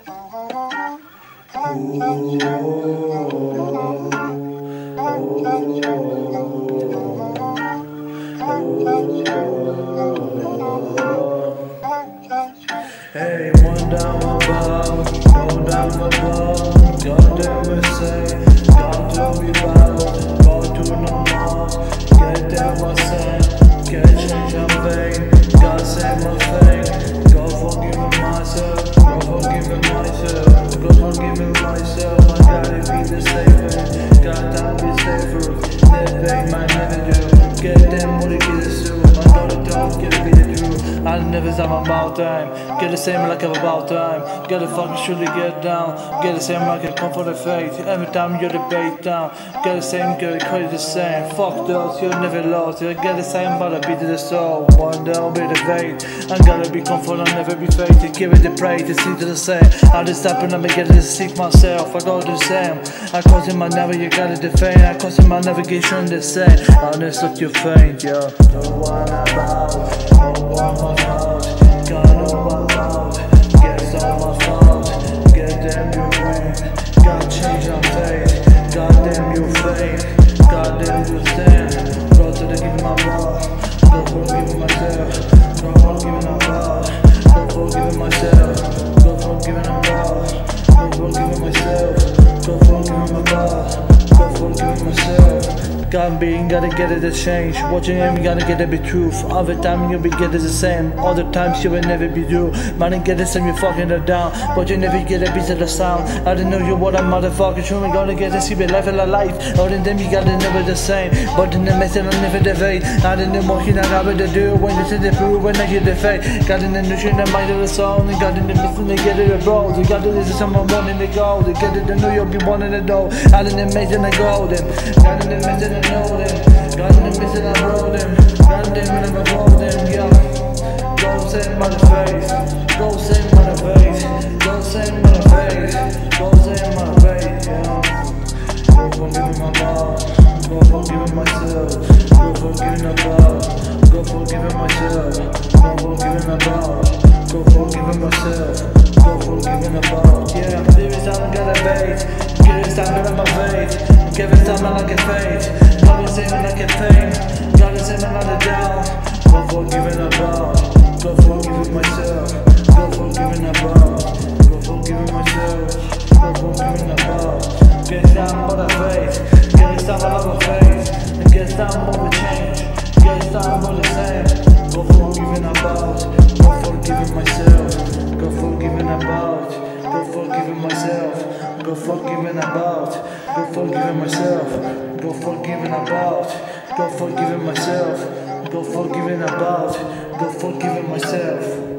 Hey, one down above, go down above, goddamn insane, got to be bound, go to no more, get down my sand, can't change my vein, gotta save my fame, go forgiving myself, go forgiving myself, go forgiving myself, I gotta be the safer, gotta be safer, that ain't my never do, get them what it gets to, I know the talk, gotta be the truth. I never say I'm about time. Get the same like I'm about time. Gotta fucking surely get down. Get the same like I come for the faith. Every time you're the bait down. Get the same, get it quite the same. Fuck those, you're never lost. You get the same, but I beat the soul. One day I'll be the fate. I gotta be comfort, I'll never be fated. Give it the praise, to see to the same. I just stop and I'm get to seek myself. I go the same. I cause him, I never, you gotta defend. I cause him, my navigation the same. Honest, look your faint, yo. The one about, no one got on my mouth, gets on my fault, get damn you ring, got change on face, got damn you fake, got damn you stand, go to the give my ball, go forgiving myself, go forgiving my ball, go forgiving myself, go forgiving my ball, go forgiving myself, go forgiving my ball, go forgiving myself. Gotta get it to change. Watching him, gotta get it be truth. Other time you'll be get it the same. Other times you will never be true. Man, get the same, you fucking it down. But you never get a piece of the sound. I didn't know you what a motherfucker. Sure, we gotta get to see me life of the life. Other than them, you gotta never the same. But in the mess, I'll never debate. I didn't know what you not to do. When you see the proof, when I get the fate. Got in the notion, the mind of the soul. And got in the missing, they get it abroad. You got to listen to someone wanting to go. They get it to New York, you wanting to know. I didn't make it, I go them. Got in the mess, I know them. Got in the mess, I roll them. Got them, and I roll them, yeah. Go send by the face. Go send by the face. Go send by the face. Go send by the face, yeah. Go forgiving my ball. Go forgiving myself. Go forgiving my ball. Go forgiving myself. Go forgiving my ball. Go forgiving myself. Go forgiving my ball, yeah. This time I gotta bait. This time I got my faith. Give it time I like a fate. Gotta say me like a fame. Gotta say me like a down. Go forgiving a ball. Go forgiving myself. Go forgiving a ball. Go forgiving myself. Go forgiving a ball. Get down for the faith. Get down for the faith. Get down for the change. Get down for the same. Go forgiving a ball. Go forgiving myself. Go forgiving a ball. Go forgiving myself. Go forgiving about. Go forgiving myself. Go forgiving about. Go forgiving myself. Go forgiving about. Go forgiving myself.